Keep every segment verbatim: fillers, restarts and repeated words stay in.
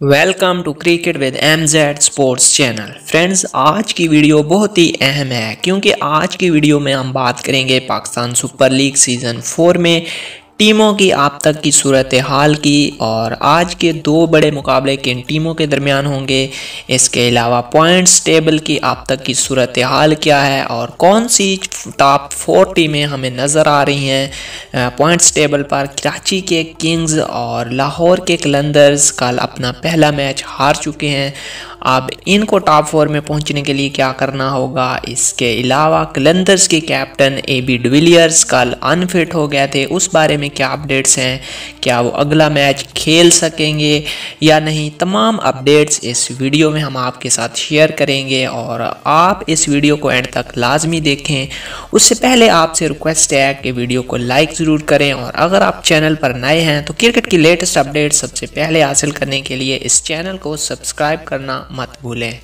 Welcome to cricket with M Z sports channel. Friends, आज की video बहुत ही अहम है क्योंकि आज की वीडियो में हम बात करेंगे Pakistan super league season four में टीमों की अब तक की सूरत हाल की और आज के दो बड़े मुकाबले किन टीमों के दरमियान होंगे। इसके अलावा पॉइंट्स टेबल की अब तक की सूरत हाल क्या है और कौन सी टॉप फोर टीमें हमें नज़र आ रही हैं पॉइंट्स टेबल पर। कराची के किंग्स और लाहौर के कलंदर्स कल अपना पहला मैच हार चुके हैं। अब इनको टॉप फोर में पहुंचने के लिए क्या करना होगा। इसके अलावा कलंदर्स के कैप्टन ए बी डिविलियर्स कल अनफिट हो गए थे, उस बारे में क्या अपडेट्स हैं, क्या वो अगला मैच खेल सकेंगे या नहीं। तमाम अपडेट्स इस वीडियो में हम आपके साथ शेयर करेंगे और आप इस वीडियो को एंड तक लाजमी देखें। उससे पहले आपसे रिक्वेस्ट है कि वीडियो को लाइक ज़रूर करें और अगर आप चैनल पर नए हैं तो क्रिकेट की लेटेस्ट अपडेट सबसे पहले हासिल करने के लिए इस चैनल को सब्सक्राइब करना मत भूलें।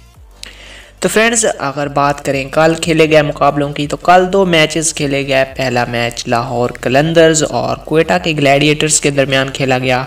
तो फ्रेंड्स, अगर बात करें कल खेले गए मुकाबलों की तो कल दो मैचेस खेले गए। पहला मैच लाहौर कलंदर्स और क्वेटा के ग्लैडिएटर्स के दरमियान खेला गया।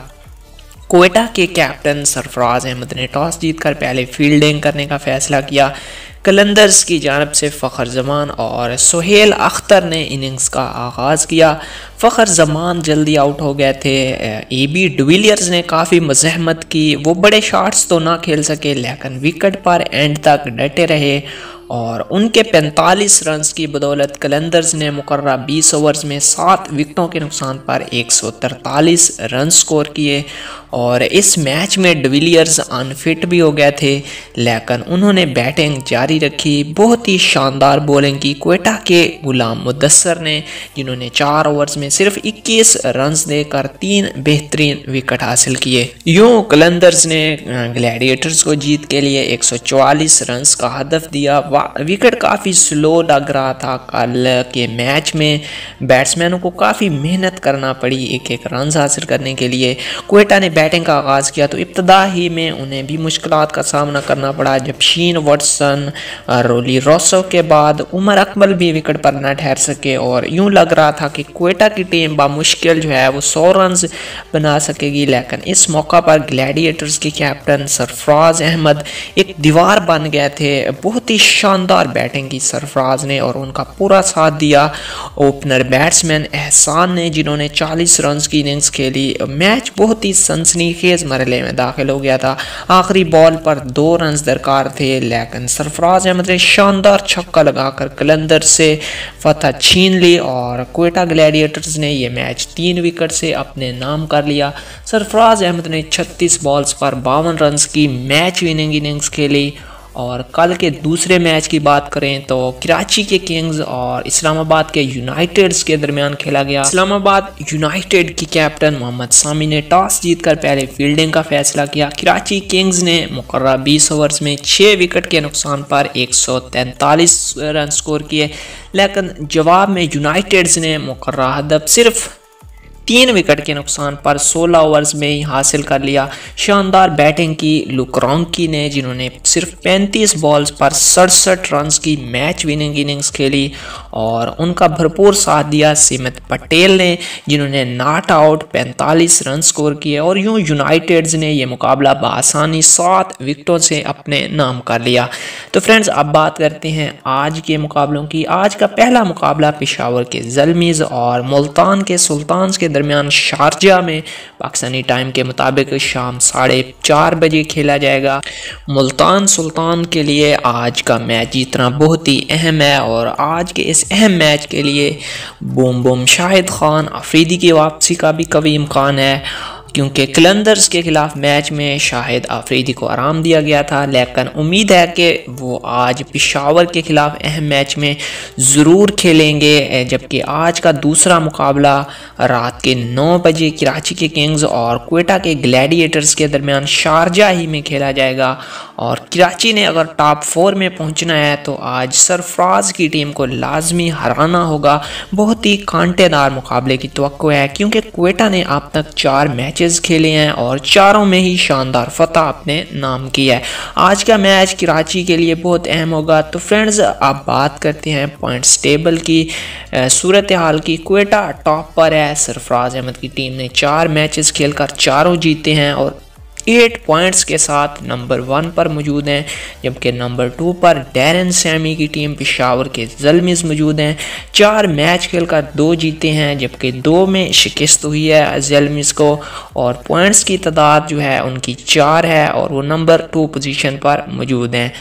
क्वेटा के कैप्टन सरफराज अहमद ने टॉस जीतकर पहले फील्डिंग करने का फैसला किया। कलंदर्स की जानब से फ़खर जमान और सुहेल अख्तर ने इनिंग्स का आगाज़ किया। फ़खर जमान जल्दी आउट हो गए थे। ए बी डिविलियर्स ने काफ़ी मज़ाहमत की, वो बड़े शॉट्स तो ना खेल सके लेकिन विकेट पर एंड तक डटे रहे और उनके पैंतालीस रन्स की बदौलत कलंदर्स ने मुकर्रर बीस ओवर्स में सात विकेटों के नुकसान पर एक सौ तरतालीस रन स्कोर किए। और इस मैच में डिविलियर्स अनफिट भी हो गए थे लेकिन उन्होंने बैटिंग जारी रखी। बहुत ही शानदार बॉलिंग की क्वेटा के गुलाम मुदस्सर ने, जिन्होंने चार ओवर्स में सिर्फ इक्कीस रन्स देकर तीन बेहतरीन विकेट हासिल किए। यूं कलंदर्स ने ग्लैडिएटर्स को जीत के लिए एक सौ चौवालीस रन्स का हदफ दिया। विकेट काफ़ी स्लो लग रहा था। कल के मैच में बैट्समैनों को काफ़ी मेहनत करना पड़ी एक एक रन हासिल करने के लिए। क्वेटा ने बैटिंग का आगाज़ किया तो इब्तदा ही में उन्हें भी मुश्किलात का सामना करना पड़ा जब शीन वॉटसन, रोली रोसो के बाद उमर अकमल भी विकेट पर न ठहर सके और यूं लग रहा था कि क्वेटा की टीम बामुश्किल जो है वो सौ रन बना सकेगी। लेकिन इस मौका पर ग्लैडिएटर्स के कैप्टन सरफराज अहमद एक दीवार बन गए थे। बहुत ही शानदार बैटिंग की सरफराज ने और उनका पूरा साथ दिया ओपनर बैट्समैन एहसान ने, जिन्होंने चालीस रन की इनिंग्स खेली। मैच बहुत ही सनसनीखेज मरहले में दाखिल हो गया था। आखिरी बॉल पर दो रन दरकार थे लेकिन सरफराज अहमद ने शानदार छक्का लगाकर कलंदर से फतह छीन ली और क्वेटा ग्लैडिएटर्स ने यह मैच तीन विकेट से अपने नाम कर लिया। सरफराज अहमद ने छत्तीस बॉल्स पर बावन रन की मैच विनिंग इनिंग्स खेली। और कल के दूसरे मैच की बात करें तो कराची के किंग्स और इस्लामाबाद के यूनाइटेड्स के दरमियान खेला गया। इस्लामाबाद यूनाइटेड की कैप्टन मोहम्मद सामी ने टॉस जीतकर पहले फील्डिंग का फैसला किया। कराची किंग्स ने मुकर्रर बीस ओवर्स में छः विकेट के नुकसान पर एक सौ तैंतालीस रन स्कोर किए लेकिन जवाब में यूनाइटेड्स ने मुकर्रर हदफ सिर्फ तीन विकेट के नुकसान पर सोलह ओवर्स में ही हासिल कर लिया। शानदार बैटिंग की लुकरोंकी ने, जिन्होंने सिर्फ पैंतीस बॉल्स पर सड़सठ रन की मैच विनिंग इनिंग्स खेली और उनका भरपूर साथ दिया सिमत पटेल ने, जिन्होंने नॉट आउट पैंतालीस रन स्कोर किए और यूं यूनाइटेड्स ने यह मुकाबला बआसानी सात विकेटों से अपने नाम कर लिया। तो फ्रेंड्स, अब बात करते हैं आज के मुकाबलों की। आज का पहला मुकाबला पेशावर के ज़ल्मीज़ और मुल्तान के सुल्तान्स के दरमियान शारजा में पाकिस्तानी टाइम के मुताबिक शाम साढ़े चार बजे खेला जाएगा। मुल्तान सुल्तान के लिए आज का मैच जीतना बहुत ही अहम है और आज के इस अहम मैच के लिए बूम बूम शाहिद खान अफरीदी की वापसी का भी कभी इम्कान है क्योंकि कलंदर्स के खिलाफ मैच में शाहिद अफरीदी को आराम दिया गया था। लेकिन उम्मीद है कि वो आज पेशावर के खिलाफ अहम मैच में ज़रूर खेलेंगे। जबकि आज का दूसरा मुकाबला रात के नौ बजे कराची के किंग्स और क्वेटा के ग्लैडिएटर्स के दरमियान शारजा ही में खेला जाएगा। और कराची ने अगर टॉप फोर में पहुंचना है तो आज सरफराज की टीम को लाजमी हराना होगा। बहुत ही कांटेदार मुकाबले की तवक्को है क्योंकि क्वेटा ने अब तक चार मैचेस खेले हैं और चारों में ही शानदार फतह अपने नाम की है। आज का मैच कराची के लिए बहुत अहम होगा। तो फ्रेंड्स, अब बात करते हैं पॉइंट्स टेबल की सूरत हाल की। क्वेटा टॉप पर है। सरफराज अहमद की टीम ने चार मैचेस खेलकर चारों जीते हैं और एट पॉइंट्स के साथ नंबर वन पर मौजूद हैं, जबकि नंबर टू पर डैरन सैमी की टीम पेशावर के ज़ल्मिज़ मौजूद हैं। चार मैच खेलकर दो जीते हैं, जबकि दो में शिकस्त हुई है ज़ल्मिज़ को, और पॉइंट्स की तादाद जो है उनकी चार है और वो नंबर टू पोजीशन पर मौजूद हैं।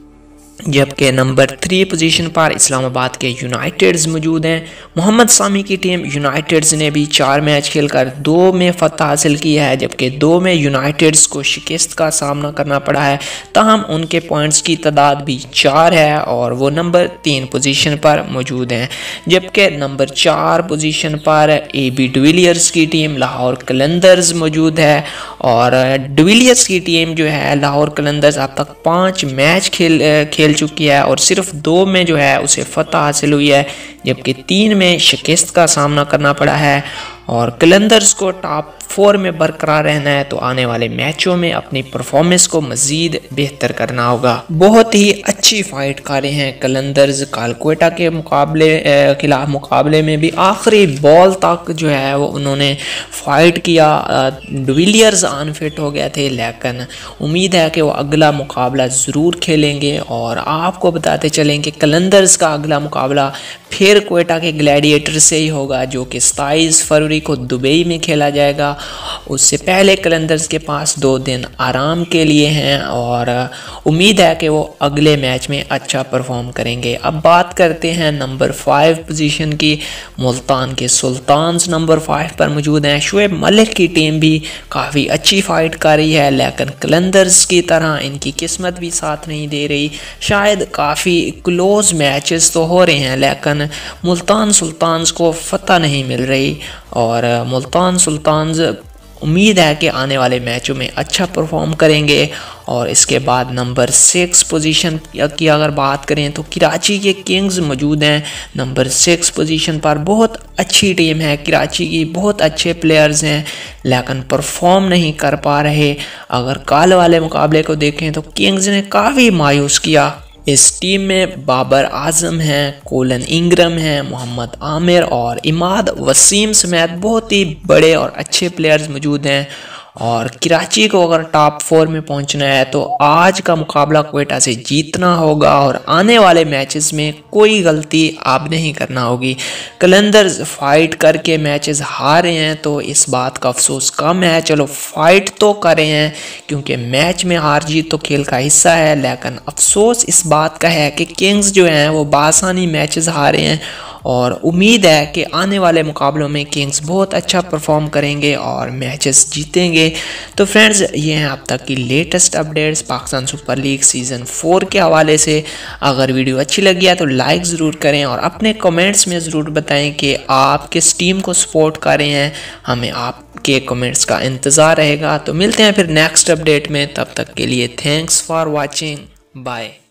जबकि नंबर थ्री पोजीशन पर इस्लामाबाद के यूनाइटेड्स मौजूद हैं। मोहम्मद सामी की टीम यूनाइटेड्स ने भी चार मैच खेलकर दो में फतह हासिल की है, जबकि दो में यूनाइटेड्स को शिकस्त का सामना करना पड़ा है। ताहम उनके पॉइंट्स की तादाद भी चार है और वो नंबर तीन पोजीशन पर मौजूद हैं। जबकि नंबर चार पोजीशन पर ए बी डिविलियर्स की टीम लाहौर कलंदर्स मौजूद है, और डिविलियर्स की टीम जो है लाहौर कलंदर्स अब तक पाँच मैच खेल खेल चुकी है और सिर्फ दो में जो है उसे फतह हासिल हुई है, जबकि तीन में शिकस्त का सामना करना पड़ा है। और कलंदर्स को टॉप फोर में बरकरार रहना है तो आने वाले मैचों में अपनी परफॉर्मेंस को मज़ीद बेहतर करना होगा। बहुत ही अच्छी फाइट कर रहे हैं कलंदर्स। कालकोटा के मुकाबले खिलाफ मुकाबले में भी आखिरी बॉल तक जो है वो उन्होंने फाइट किया। डिविलियर्स अनफिट हो गए थे, लेकिन उम्मीद है कि वो अगला मुकाबला ज़रूर खेलेंगे। और आपको बताते चलें कि कलंदर्स का अगला मुकाबला फिर कोयटा के ग्लैडिएटर से ही होगा, जो कि सताईस फरवरी को दुबई में खेला जाएगा। उससे पहले कलंदर्स के पास दो दिन आराम के लिए हैं और उम्मीद है कि वो अगले मैच में अच्छा परफॉर्म करेंगे। अब बात करते हैं नंबर फाइव पोजीशन की। मुल्तान के सुल्तान्स नंबर फाइव पर मौजूद हैं। शुएब मलिक की टीम भी काफ़ी अच्छी फाइट कर रही है, लेकिन कलंदर्स की तरह इनकी किस्मत भी साथ नहीं दे रही। शायद काफ़ी क्लोज मैचेस तो हो रहे हैं, लेकिन मुल्तान सुल्तान्स को फतह नहीं मिल रही। और मुल्तान सुल्तान्स उम्मीद है कि आने वाले मैचों में अच्छा परफॉर्म करेंगे। और इसके बाद नंबर सिक्स पोजीशन की अगर बात करें तो कराची के किंग्स मौजूद हैं नंबर सिक्स पोजीशन पर। बहुत अच्छी टीम है कराची की, बहुत अच्छे प्लेयर्स हैं, लेकिन परफॉर्म नहीं कर पा रहे। अगर कल वाले मुकाबले को देखें तो किंग्स ने काफ़ी मायूस किया। इस टीम में बाबर आजम हैं, कोलन इंग्रम हैं, मोहम्मद आमिर और इमाद वसीम समेत बहुत ही बड़े और अच्छे प्लेयर्स मौजूद हैं। और कराची को अगर टॉप फोर में पहुंचना है तो आज का मुकाबला कोयटा से जीतना होगा और आने वाले मैचेस में कोई गलती अब नहीं करना होगी। कलंदर्स फाइट करके मैचेस हार रहे हैं तो इस बात का अफसोस कम है। चलो फाइट तो कर रहे हैं क्योंकि मैच में हार जीत तो खेल का हिस्सा है, लेकिन अफसोस इस बात का है कि किंग्स जो हैं वो बासानी मैचेस हार रहे हैं। और उम्मीद है कि आने वाले मुकाबलों में किंग्स बहुत अच्छा परफॉर्म करेंगे और मैचेस जीतेंगे। तो फ्रेंड्स, ये हैं अब तक की latest updates Pakistan super league season four के हवाले से। अगर वीडियो अच्छी लगी है तो लाइक ज़रूर करें और अपने कमेंट्स में ज़रूर बताएं कि आप किस टीम को सपोर्ट कर रहे हैं। हमें आपके कमेंट्स का इंतज़ार रहेगा। तो मिलते हैं फिर नेक्स्ट अपडेट में, तब तक के लिए थैंक्स फॉर वॉचिंग, बाय।